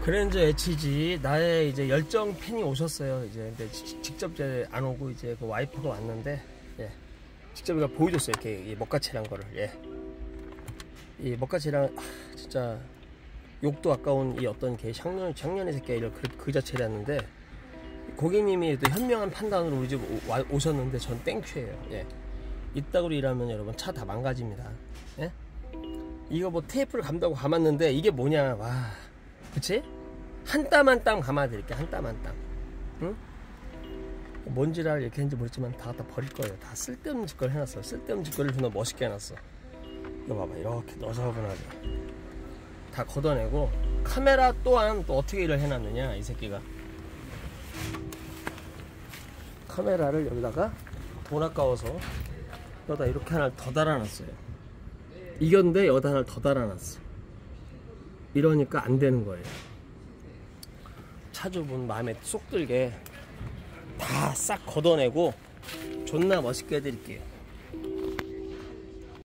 그랜저 HG 나의 이제 열정 팬이 오셨어요. 이제 근데 직접 이제 안 오고 이제 그 와이프가 왔는데, 예, 직접 이거 보여줬어요. 이렇게 이 먹가치란 거를. 예, 이 먹가치랑 진짜 욕도 아까운 이 어떤 개 작년의 새끼가 이런 그 자체였는데, 고객님이 또 현명한 판단으로 우리 집 오셨는데 전 땡큐예요. 예, 이따구로 일하면 여러분 차 다 망가집니다. 예, 이거 뭐 테이프를 감다고 감았는데 이게 뭐냐. 와, 그치? 한 땀 한 땀 감아드릴게. 한 땀 한 땀. 응? 뭔지를 이렇게 했는지 모르지만 다 갖다 버릴 거예요. 다 쓸데없는 짓거리 해놨어. 쓸데없는 짓거리를 존나 멋있게 해놨어. 이거 봐봐. 이렇게 너저분하게 다 걷어내고, 카메라 또한 또 어떻게 일을 해놨느냐 이 새끼가. 카메라를 여기다가 돈 아까워서 여기다 이렇게 하나를 더 달아놨어요. 이건데 여기다 하나를 더 달아놨어. 이러니까 안 되는 거예요. 차주분 마음에 쏙 들게 다 싹 걷어내고 존나 멋있게 해드릴게요.